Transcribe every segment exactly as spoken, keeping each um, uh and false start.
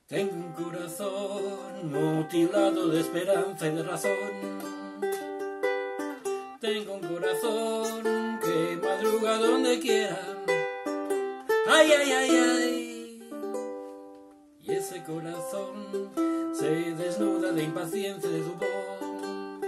Tengo un corazón mutilado de esperanza y de razón. Tengo un corazón que madruga donde quiera. Ay, ay, ay, ay. Y ese corazón se desnuda de impaciencia de tu voz.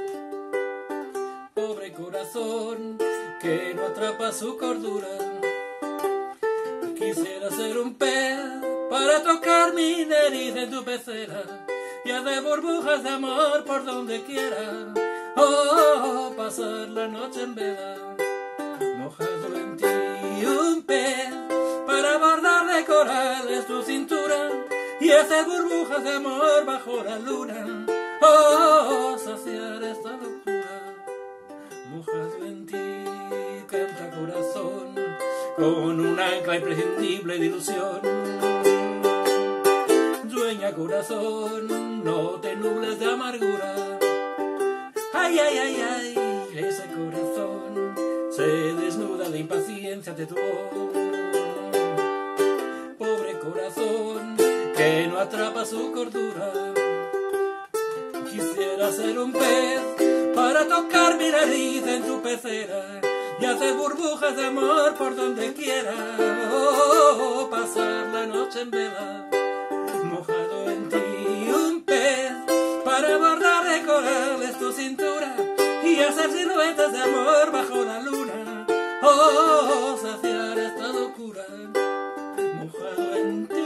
Pobre corazón que no atrapa su cordura. Quisiera ser un pez para tocar mi nariz en tu pecera y hacer burbujas de amor por donde quiera. Oh, pasar la noche en vela, mojado en ti, un pez para bordar de corales tu cintura y hacer burbujas de amor bajo la luna. Oh, saciar esta locura, mojado en ti, canta corazón con un ancla imprescindible de ilusión. Dueña corazón, no te nubles de amargura. Ay, ay, ay, ay, ese corazón se desnuda de impaciencia de tu voz. Pobre corazón que no atrapa su cordura. Quisiera ser un pez para tocar mi nariz en tu pecera y hacer burbujas de amor por donde quiera. Oh, pasar la noche en vela, mojado en ti, un pez para bordar de corales tu cintura y hacer siluetas de amor bajo la luna. Oh, saciar esta locura, mojado en ti.